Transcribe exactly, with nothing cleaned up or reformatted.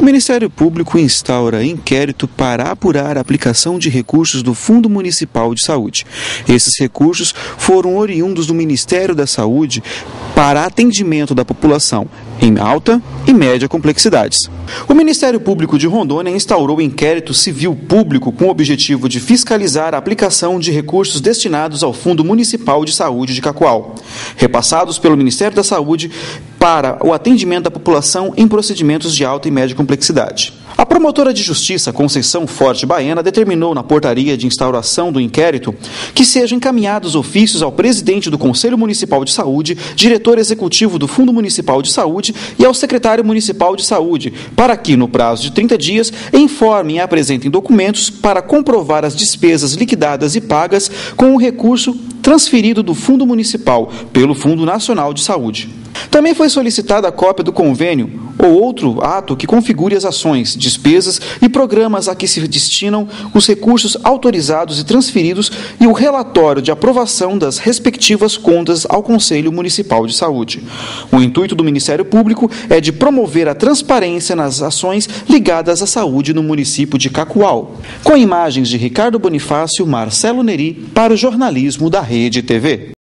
O Ministério Público instaura inquérito para apurar a aplicação de recursos do Fundo Municipal de Saúde. Esses recursos foram oriundos do Ministério da Saúde para atendimento da população em alta e média complexidades. O Ministério Público de Rondônia instaurou inquérito civil público com o objetivo de fiscalizar a aplicação de recursos destinados ao Fundo Municipal de Saúde de Cacoal, repassados pelo Ministério da Saúde para o atendimento da população em procedimentos de alta e média complexidade. A promotora de justiça Conceição Forte Baena determinou na portaria de instauração do inquérito que sejam encaminhados ofícios ao presidente do Conselho Municipal de Saúde, diretor executivo do Fundo Municipal de Saúde e ao secretário municipal de saúde, para que, no prazo de trinta dias, informem e apresentem documentos para comprovar as despesas liquidadas e pagas com o recurso transferido do Fundo Municipal pelo Fundo Nacional de Saúde. Também foi solicitada a cópia do convênio ou outro ato que configure as ações, despesas e programas a que se destinam os recursos autorizados e transferidos e o relatório de aprovação das respectivas contas ao Conselho Municipal de Saúde. O intuito do Ministério Público é de promover a transparência nas ações ligadas à saúde no município de Cacoal. Com imagens de Ricardo Bonifácio, Marcelo Neri, para o jornalismo da Rede T V.